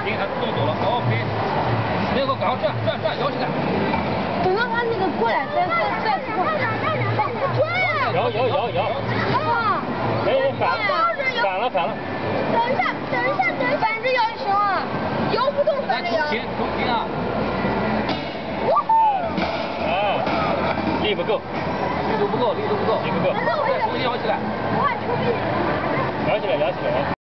行，它动走了 ，OK。那个赶快转，摇起来。 等到它那个过来，再摇。 哇！ 哎，反了。 等一下，反着摇就行了，摇不动反着摇。 重停啊！ 力不够。 力度不够。 反正我也重新摇起来。 我还出力。 摇起来。